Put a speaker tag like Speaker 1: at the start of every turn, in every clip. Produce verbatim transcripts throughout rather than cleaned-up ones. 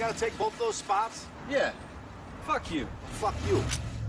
Speaker 1: gotta take both those spots?
Speaker 2: Yeah. Fuck you.
Speaker 1: Fuck you.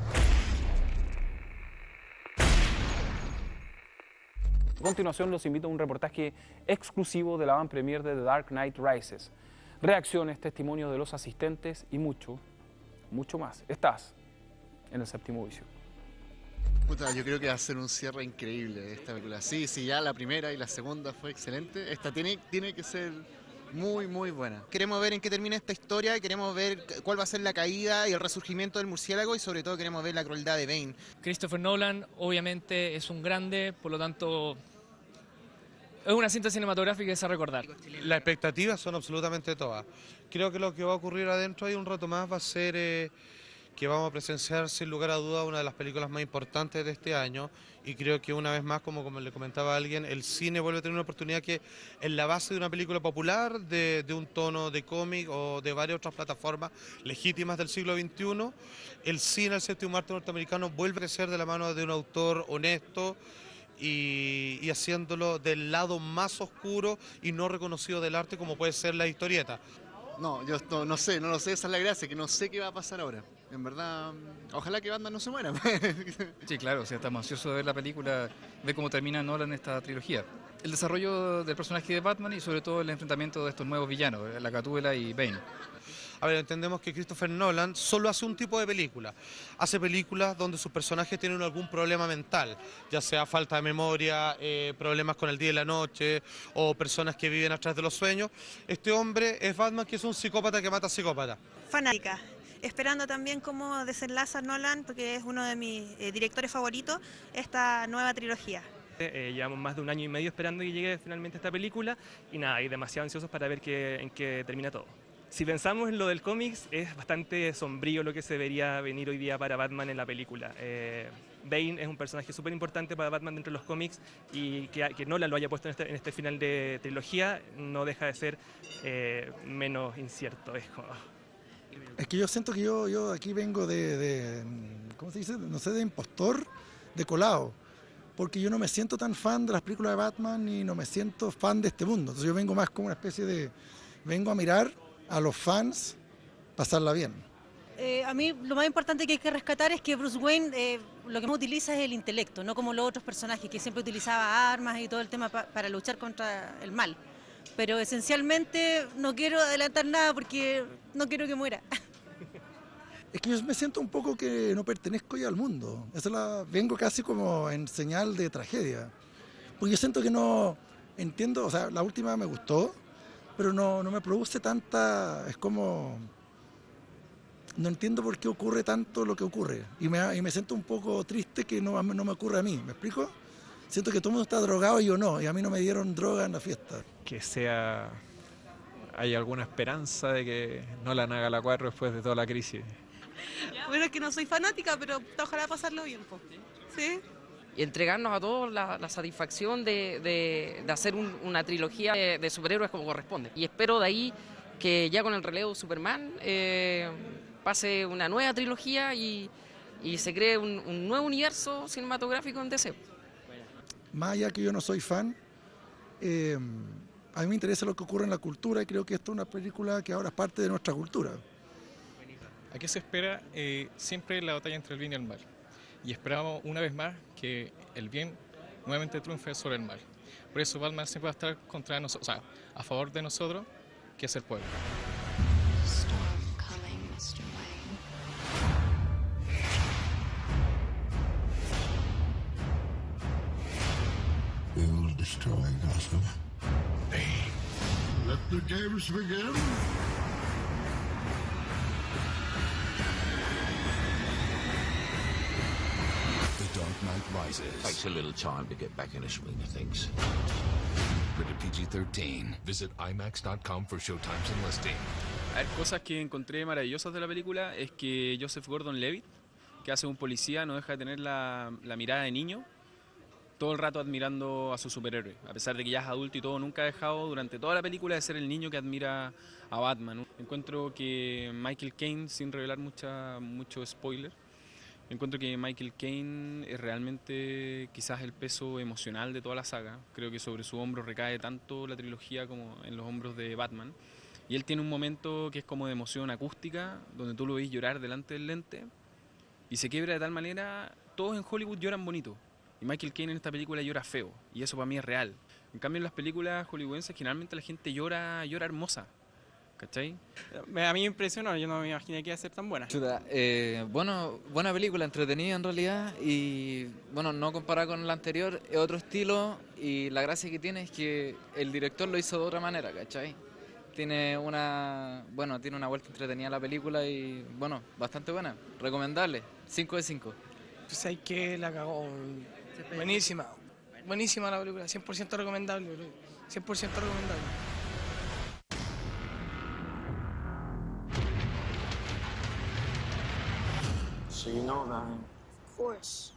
Speaker 3: A continuación los invito a un reportaje exclusivo de la van premier de The Dark Knight Rises. Reacciones, testimonios de los asistentes y mucho, mucho más. Estás en el Séptimo Vicio.
Speaker 4: Puta, yo creo que va a ser un cierre increíble esta película. Sí, sí, ya la primera y la segunda fue excelente. Esta tiene, tiene que ser muy, muy buena.
Speaker 5: Queremos ver en qué termina esta historia, queremos ver cuál va a ser la caída y el resurgimiento del murciélago y sobre todo queremos ver la crueldad de Bane.
Speaker 6: Christopher Nolan obviamente es un grande, por lo tanto es una cinta cinematográfica que se va a recordar.
Speaker 7: Las expectativas son absolutamente todas. Creo que lo que va a ocurrir adentro ahí un rato más va a ser eh, que vamos a presenciar sin lugar a duda una de las películas más importantes de este año, y creo que una vez más, como, como le comentaba a alguien, el cine vuelve a tener una oportunidad que en la base de una película popular, de, de un tono de cómic o de varias otras plataformas legítimas del siglo veintiuno, el cine, el séptimo arte norteamericano vuelve a crecer de la mano de un autor honesto, Y, y haciéndolo del lado más oscuro y no reconocido del arte como puede ser la historieta.
Speaker 4: No, yo no, no sé, no lo sé, esa es la gracia, que no sé qué va a pasar ahora. En verdad, ojalá que Batman no se muera.
Speaker 8: Sí, claro, o sea, estamos ansiosos de ver la película, ver cómo termina Nolan esta trilogía. El desarrollo del personaje de Batman y sobre todo el enfrentamiento de estos nuevos villanos, la Gatúbela y Bane.
Speaker 7: A ver, entendemos que Christopher Nolan solo hace un tipo de película. Hace películas donde sus personajes tienen algún problema mental, ya sea falta de memoria, eh, problemas con el día y la noche, o personas que viven atrás de los sueños. Este hombre es Batman, que es un psicópata que mata psicópata.
Speaker 9: Fanática. Esperando también cómo desenlaza Nolan, porque es uno de mis eh, directores favoritos, esta nueva trilogía.
Speaker 10: Eh, llevamos más de un año y medio esperando que llegue finalmente esta película y nada, y demasiado ansiosos para ver qué, en qué termina todo. Si pensamos en lo del cómics, es bastante sombrío lo que se vería venir hoy día para Batman en la película. Eh, Bane es un personaje súper importante para Batman dentro de los cómics, y que, que Nolan lo haya puesto en este, en este final de trilogía no deja de ser eh, menos incierto. Es, como...
Speaker 11: es que yo siento que yo, yo aquí vengo de, de, ¿cómo se dice? No sé, de impostor, de colado. Porque yo no me siento tan fan de las películas de Batman y no me siento fan de este mundo. Entonces yo vengo más como una especie de... vengo a mirar a los fans pasarla bien.
Speaker 12: Eh, a mí lo más importante que hay que rescatar es que Bruce Wayne eh, lo que más utiliza es el intelecto, no como los otros personajes que siempre utilizaba armas y todo el tema pa para luchar contra el mal. Pero esencialmente no quiero adelantar nada porque no quiero que muera.
Speaker 11: Es que yo me siento un poco que no pertenezco ya al mundo. Eso la, vengo casi como en señal de tragedia. Porque yo siento que no entiendo, o sea, la última me gustó, pero no, no me produce tanta, es como, no entiendo por qué ocurre tanto lo que ocurre. Y me, y me siento un poco triste que no, no me ocurre a mí, ¿me explico? Siento que todo el mundo está drogado y yo no, y a mí no me dieron droga en la fiesta.
Speaker 13: Que sea, hay alguna esperanza de que Nolan haga la cuatro después de toda la crisis.
Speaker 14: Bueno, es que no soy fanática, pero ojalá pasarlo bien, po. ¿Sí?
Speaker 15: Y entregarnos a todos la, la satisfacción de, de, de hacer un, una trilogía de, de superhéroes como corresponde. Y espero de ahí que ya con el relevo de Superman eh, pase una nueva trilogía y, y se cree un, un nuevo universo cinematográfico en D C.
Speaker 11: Más allá que yo no soy fan, eh, a mí me interesa lo que ocurre en la cultura y creo que esta es una película que ahora es parte de nuestra cultura.
Speaker 16: ¿A qué se espera? Eh, siempre la batalla entre el bien y el mal. Y esperamos una vez más que el bien nuevamente triunfe sobre el mal. Por eso Batman siempre va a estar contra nosotros, o sea, a favor de nosotros, que es el pueblo.
Speaker 17: We will destroy Gotham. Let the games begin.
Speaker 18: Dark Knight Rises. Takes a little time to get back in the swing of things. Rated P G thirteen. Visit IMAX dot com for showtimes and listing.
Speaker 3: A ver, cosas que encontré maravillosas de la película es que Joseph Gordon-Levitt, que hace un policía, no deja de tener la, la mirada de niño, todo el rato admirando a su superhéroe. A pesar de que ya es adulto y todo, nunca ha dejado durante toda la película de ser el niño que admira a Batman. Encuentro que Michael Caine, sin revelar mucha, mucho spoiler, encuentro que Michael Caine es realmente quizás el peso emocional de toda la saga. Creo que sobre su hombro recae tanto la trilogía como en los hombros de Batman. Y él tiene un momento que es como de emoción acústica, donde tú lo ves llorar delante del lente, y se quiebra de tal manera, todos en Hollywood lloran bonito, y Michael Caine en esta película llora feo, y eso para mí es real. En cambio en las películas hollywoodenses generalmente la gente llora, llora hermosa, ¿cachai?
Speaker 19: A mí me impresionó, yo no me imaginé que iba a ser tan buena.
Speaker 20: Chuta, eh, bueno, buena película, entretenida en realidad, y bueno, no comparada con la anterior, es otro estilo, y la gracia que tiene es que el director lo hizo de otra manera, ¿cachai? Tiene una, bueno, tiene una vuelta entretenida la película y, bueno, bastante buena, recomendable, cinco de cinco.
Speaker 21: Pues hay que la cagó, buenísima, buenísima la película, cien por ciento recomendable, bro. cien por ciento recomendable.
Speaker 22: So you know that? Of course.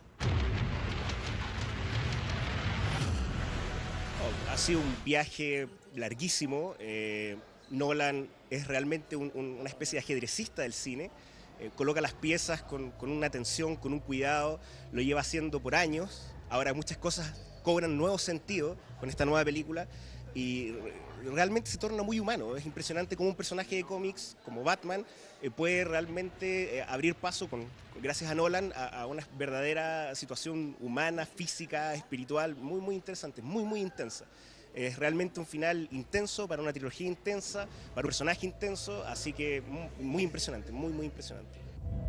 Speaker 23: Oh, ha sido un viaje larguísimo. Eh, Nolan es realmente un, un, una especie de ajedrecista del cine. Eh, coloca las piezas con, con una atención, con un cuidado. Lo lleva haciendo por años. Ahora muchas cosas cobran nuevo sentido con esta nueva película. Y realmente se torna muy humano. Es impresionante cómo un personaje de cómics como Batman eh, puede realmente eh, abrir paso, con, gracias a Nolan, a, a una verdadera situación humana, física, espiritual, muy, muy interesante, muy, muy intensa. Es realmente un final intenso para una trilogía intensa, para un personaje intenso, así que muy, muy impresionante, muy, muy impresionante.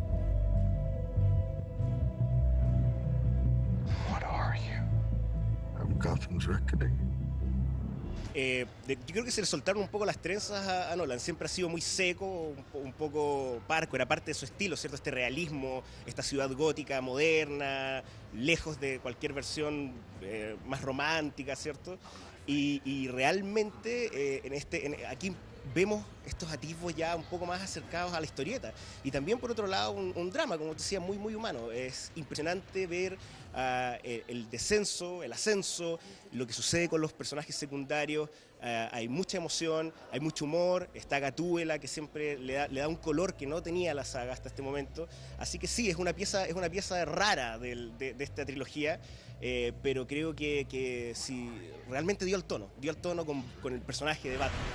Speaker 17: What are you? I'm Gotham's Reckoning.
Speaker 23: Eh, de, yo creo que se le soltaron un poco las trenzas a, a Nolan. Siempre ha sido muy seco, un, un poco parco, era parte de su estilo, ¿cierto? Este realismo, esta ciudad gótica moderna, lejos de cualquier versión eh, más romántica, ¿cierto? Y, y realmente eh, en este, en, aquí vemos estos atisbos ya un poco más acercados a la historieta. Y también, por otro lado, un, un drama, como te decía, muy, muy humano. Es impresionante ver uh, el, el descenso, el ascenso, lo que sucede con los personajes secundarios. Uh, hay mucha emoción, hay mucho humor. Está Gatúbela, que siempre le da, le da un color que no tenía la saga hasta este momento. Así que sí, es una pieza, es una pieza rara del, de, de esta trilogía. Eh, pero creo que, que sí, realmente dio el tono, dio el tono con, con el personaje de Batman.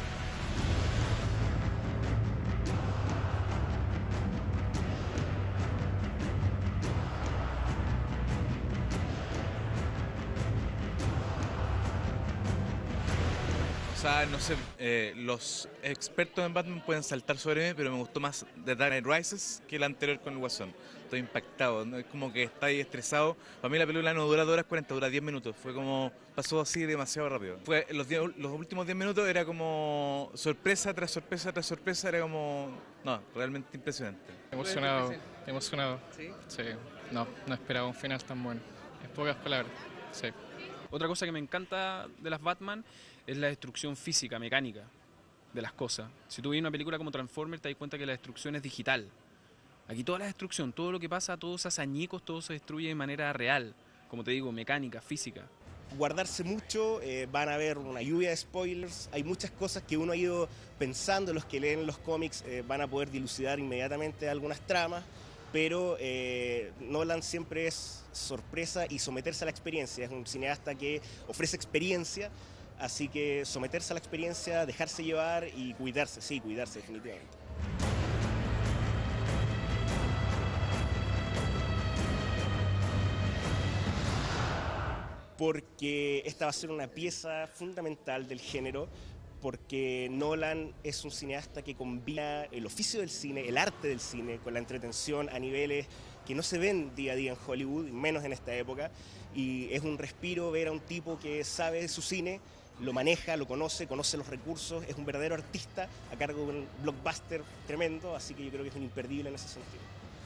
Speaker 24: O sea, no sé, eh, los expertos en Batman pueden saltar sobre mí, pero me gustó más The Dark Knight Rises que el anterior con el Guasón. Estoy impactado, ¿no? Es como que está ahí estresado. Para mí la película no dura dos horas cuarenta, dura diez minutos. Fue como, pasó así demasiado rápido. Fue, los, diez, los últimos diez minutos era como sorpresa tras sorpresa tras sorpresa, era como, no, realmente impresionante.
Speaker 16: Emocionado, emocionado.
Speaker 6: ¿Sí?
Speaker 16: Sí, no, no esperaba un final tan bueno. En pocas palabras, sí.
Speaker 3: Otra cosa que me encanta de las Batman es la destrucción física, mecánica de las cosas. Si tú ves una película como Transformers, te das cuenta que la destrucción es digital. Aquí toda la destrucción, todo lo que pasa, todos esos añicos, todo se destruye de manera real. Como te digo, mecánica, física.
Speaker 23: Guardarse mucho, eh, van a haber una lluvia de spoilers. Hay muchas cosas que uno ha ido pensando, los que leen los cómics eh, van a poder dilucidar inmediatamente algunas tramas. Pero eh, Nolan siempre es sorpresa y someterse a la experiencia. Es un cineasta que ofrece experiencia, así que someterse a la experiencia, dejarse llevar y cuidarse, sí, cuidarse definitivamente. Porque esta va a ser una pieza fundamental del género, porque Nolan es un cineasta que combina el oficio del cine, el arte del cine, con la entretención a niveles que no se ven día a día en Hollywood, menos en esta época, y es un respiro ver a un tipo que sabe de su cine, lo maneja, lo conoce, conoce los recursos, es un verdadero artista a cargo de un blockbuster tremendo, así que yo creo que es un imperdible en ese sentido.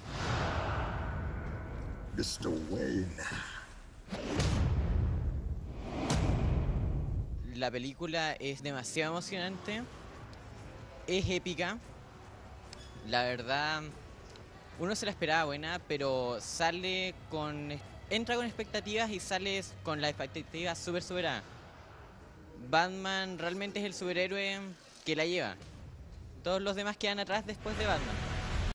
Speaker 17: mister Wayne.
Speaker 25: La película es demasiado emocionante, es épica, la verdad uno se la esperaba buena, pero sale con, entra con expectativas y sale con la expectativa súper superada. Batman realmente es el superhéroe que la lleva, todos los demás quedan atrás después de Batman.